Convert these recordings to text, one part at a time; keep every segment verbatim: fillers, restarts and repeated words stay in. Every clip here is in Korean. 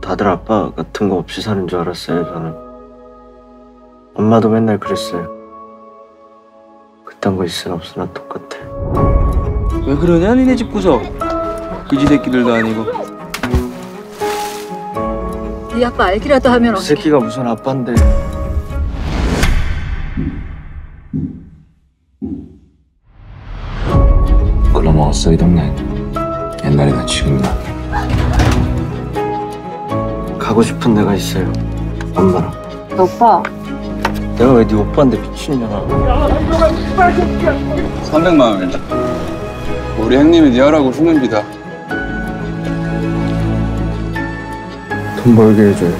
다들 아빠 같은 거 없이 사는 줄 알았어요, 저는. 엄마도 맨날 그랬어요. 그딴 거 있으나 없으나 똑같아. 왜 그러냐, 니네 집 구석. 그지 새끼들도 아니고. 네 아빠 알기라도 하면 그 어떡해. 새끼가 무슨 아빠인데. 글러먹었어, 이 동네. 옛날이나 지금이나. 가고 싶은 데가 있어요. 엄마랑. 너 오빠. 내가 왜 네 오빠인데 미친년아. 삼백만 원이다. 우리 형님이 네 하라고 주는 비다. 돈 벌게 해줘요.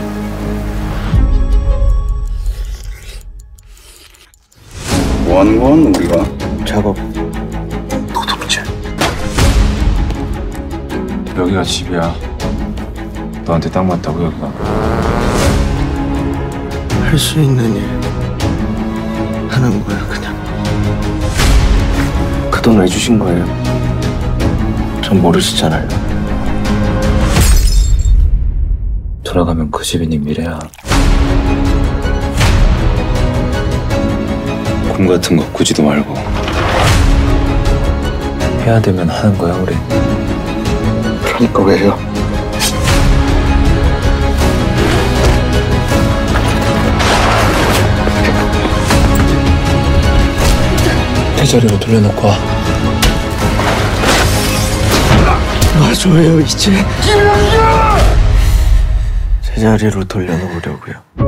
뭐 하는 건 우리가? 작업. 도둑질. 여기가 집이야. 너한테 딱 맞다고, 여기가. 할 수 있는 일 하는 거야, 그냥. 그 돈 왜 주신 거예요? 전 모르시잖아요. 돌아가면 그 집이 네 미래야. 꿈 같은 거 꾸지도 말고 해야 되면 하는 거야, 우리. 그러니까 왜요? 제자리로 돌려놓고 와. 놔줘요, 이제. 제자리로 돌려놓으려고요.